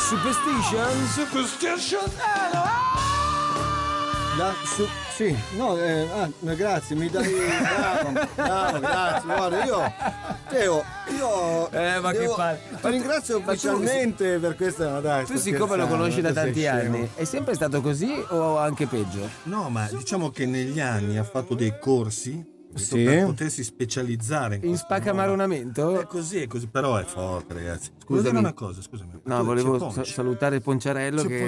Superstition. Sì, no, grazie, mi dai. Bravo, grazie. Guarda, Teo, ma che palle. ti ringrazio ufficialmente per questa. Dai, tu siccome lo conosci da tanti anni, è sempre stato così o anche peggio? No, ma diciamo che negli anni ha fatto dei corsi. Sì. Per potersi specializzare in spaccamaronamento? È così, però è forte, ragazzi. Scusami una cosa, scusami. No, volevo salutare Ponciarello che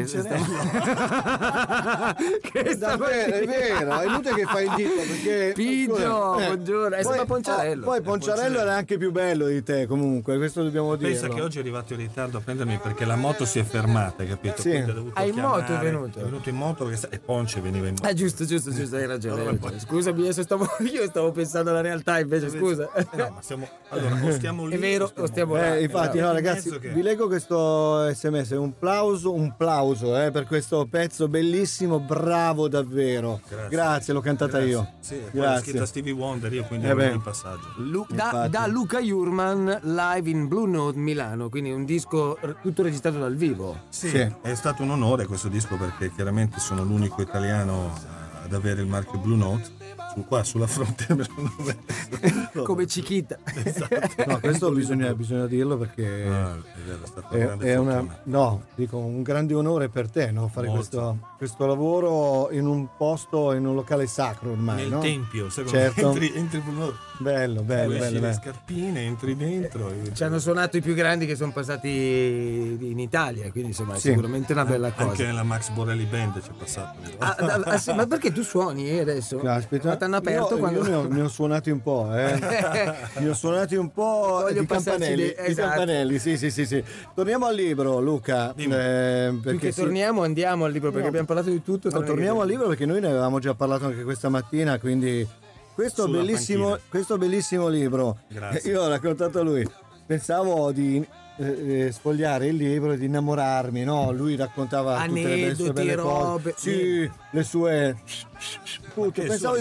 davvero, è vero, è inutile che fai il dito perché Pigio, buongiorno, è stato Ponciarello. Poi Ponciarello era anche più bello di te, comunque, questo dobbiamo dire. Pensa che oggi è arrivato in ritardo a prendermi perché la moto si è fermata, hai capito? Sì. In moto è venuto? È venuto in moto e Ponce veniva in moto. Giusto, hai ragione. Scusami, adesso io stavo pensando alla realtà invece, scusa. No, ma o stiamo lì. È vero, o stiamo là. Infatti, no, ragazzi, vi leggo questo SMS, un plauso per questo pezzo bellissimo, bravo davvero. Grazie, l'ho cantata io. Sì, grazie. Da Stevie Wonder, io quindi ero in passaggio. Da Luca Jurman, live in Blue Note Milano, quindi un disco tutto registrato dal vivo. Sì, è stato un onore questo disco perché chiaramente sono l'unico italiano ad avere il marchio Blue Note. Qua sulla fronte come Chiquita. Esatto. No, questo bisogna dirlo perché è un grande onore per te, no? Fare questo lavoro in un posto, in un locale sacro ormai, nel tempio, certo. entri bello le scarpine, entri dentro ci hanno suonato i più grandi che sono passati in Italia, quindi insomma è sicuramente una bella cosa. Anche nella Max Borelli Band c'è passato. Sì, ma perché tu suoni adesso? Aspetta, t'hanno aperto io ne ho suonati un po', ne ho suonati un po' di campanelli, campanelli, sì. Torniamo al libro, Luca, perché andiamo al libro perché abbiamo parlato di tutto. Torniamo al libro perché noi ne avevamo già parlato anche questa mattina, quindi questo bellissimo libro. Grazie. Io ho raccontato a lui, pensavo di sfogliare il libro e di innamorarmi, no? Lui raccontava tutte le sue belle robe, cose, le sue tutto. Pensavo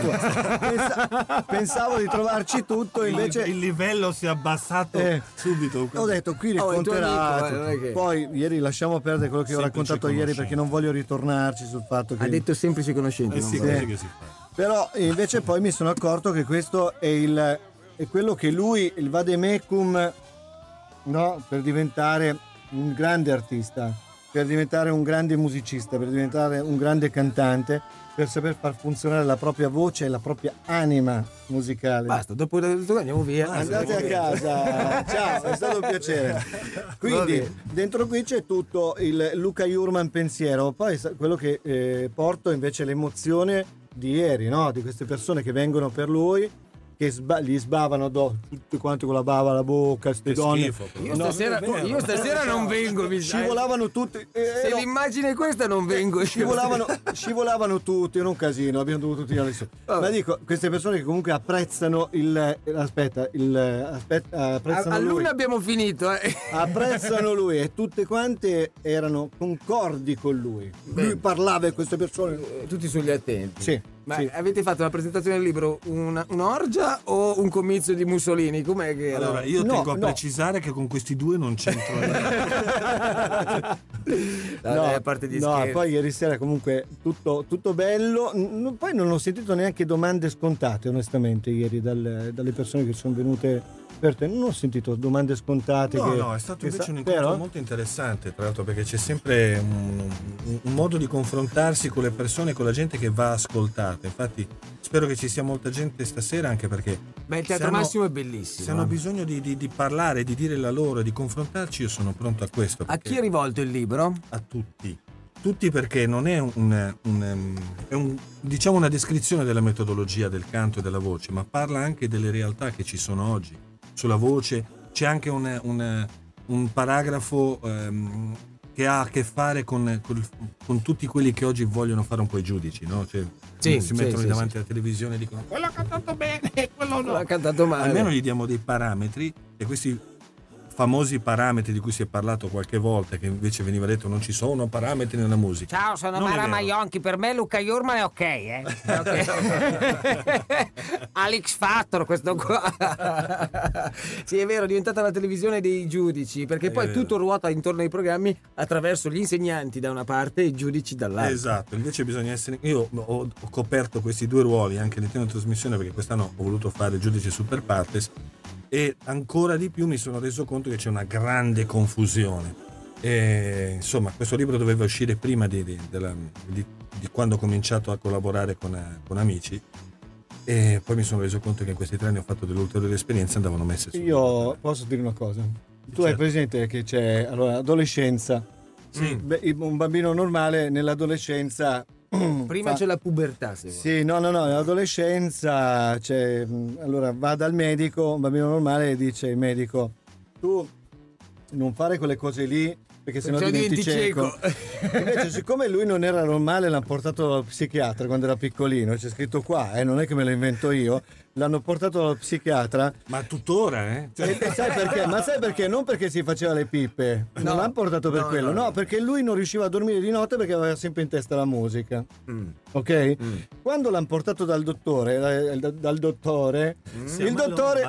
di trovarci tutto, invece il livello si è abbassato subito. Ho detto qui racconterà. Poi ieri lasciamo perdere quello che ho raccontato ieri perché non voglio ritornarci sul fatto che ha detto semplici conoscenti. Sì, così che si fa. Però invece poi mi sono accorto che questo è quello che lui, il vademecum, no, per diventare un grande artista, per diventare un grande musicista, per diventare un grande cantante, per saper far funzionare la propria voce e la propria anima musicale. Basta, dopo andiamo via. Andate a casa. Ciao, è stato un piacere. Quindi dentro qui c'è tutto il Luca Jurman pensiero, poi quello che porto invece l'emozione di ieri, no? Di queste persone che vengono per lui, che gli sbavano tutti quanti con la bava alla bocca, queste donne. Io stasera non vengo, mi scivolavano tutti. Se l'immagine è questa non vengo. Scivolavano tutti, era un casino, abbiamo dovuto tirare su. Ma dico, queste persone che comunque apprezzano apprezzano a lui. l'una abbiamo finito, Apprezzano lui e tutte quante erano concordi con lui. Lui parlava e queste persone tutti sugli attenti. Sì. Ma avete fatto la presentazione del libro un'orgia o un comizio di Mussolini? Com'è che era? Allora, io tengo a precisare che con questi due non c'entro a parte di scherzi. Poi ieri sera comunque tutto bello. Poi non ho sentito neanche domande scontate, onestamente, ieri dalle persone che sono venute per te. Non ho sentito domande scontate. No, è stato invece un incontro molto interessante, tra l'altro, perché c'è sempre un modo di confrontarsi con le persone, con la gente che va ascoltata. Infatti spero che ci sia molta gente stasera, anche perché il Teatro Massimo è bellissimo. Se hanno bisogno di parlare, di dire la loro, di confrontarci, io sono pronto a questo. A chi è rivolto il libro? A tutti, perché non è diciamo una descrizione della metodologia del canto e della voce, ma parla anche delle realtà che ci sono oggi sulla voce. C'è anche un paragrafo che ha a che fare con tutti quelli che oggi vogliono fare un po' i giudici, no? Cioè, si mettono davanti alla televisione e dicono quello ha cantato bene, quello no, ha cantato male. Almeno gli diamo dei parametri e questi famosi parametri di cui si è parlato qualche volta, che invece veniva detto non ci sono parametri nella musica. Ciao, sono Non è Mara vero. Maionchi, per me Luca Jurman è ok, eh? È ok. Alex Factor questo qua. Sì, è vero, è diventata la televisione dei giudici, perché poi vero. tutto ruota intorno ai programmi attraverso gli insegnanti da una parte e i giudici dall'altra. Esatto, invece bisogna essere. Io ho coperto questi due ruoli anche all'interno della trasmissione, perché quest'anno ho voluto fare il giudice super partes e ancora di più mi sono reso conto che c'è una grande confusione. E, insomma, questo libro doveva uscire prima di quando ho cominciato a collaborare con Amici, e poi mi sono reso conto che in questi 3 anni ho fatto delle ulteriori esperienze, andavano messe su. Io posso dire una cosa. Tu hai Certo. presente che c'è adolescenza. Sì. Beh, un bambino normale nell'adolescenza Prima c'è la pubertà, se vuoi. Sì, no, nell'adolescenza allora va dal medico, un bambino normale, e dice il medico: tu non fare quelle cose lì perché sennò Perciò diventi diventi cieco. Invece, siccome lui non era normale, l'hanno portato dallo psichiatra quando era piccolino, c'è scritto qua, non è che me lo invento io, l'hanno portato dallo psichiatra. Ma tuttora, eh? E sai perché? Ma sai perché? Non perché si faceva le pippe, non l'hanno portato per quello, no, perché lui non riusciva a dormire di notte perché aveva sempre in testa la musica. Ok? Quando l'hanno portato dal dottore, il dottore, il dottore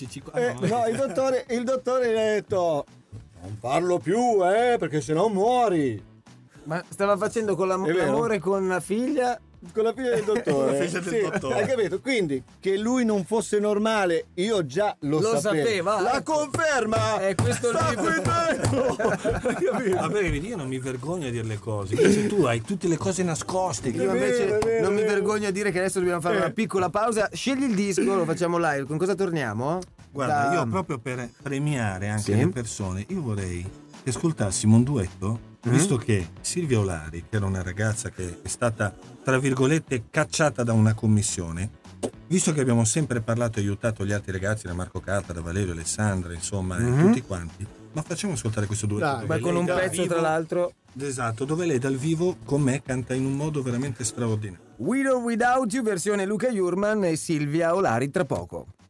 gli ha detto: non farlo più, perché sennò muori. Ma stava facendo con vero. l'amore con la figlia. Con la figlia del dottore. La figlia del dottore. Hai capito? Quindi che lui non fosse normale, io già lo sapeva. La Ecco. conferma! È questo sta libro. qui dentro! Hai capito? Vabbè, vedi, io non mi vergogno a dire le cose. Invece tu hai tutte le cose nascoste. Io È invece vero, è vero, non mi è vero. vergogno a dire che adesso dobbiamo fare una piccola pausa. Scegli il disco, lo facciamo live. Con cosa torniamo? Guarda, io proprio per premiare anche Sì. le persone, io vorrei che ascoltassimo un duetto, visto che Silvia Olari, che era una ragazza che è stata, tra virgolette, cacciata da una commissione, visto che abbiamo sempre parlato e aiutato gli altri ragazzi, da Marco Carta, da Valerio, Alessandra, insomma, e tutti quanti, ma facciamo ascoltare questo duetto. Dai, dove Ma con lei un dal pezzo, vivo- tra l'altro. Esatto, dove lei dal vivo con me canta in un modo veramente straordinario. With or Without You, versione Luca Jurman e Silvia Olari tra poco.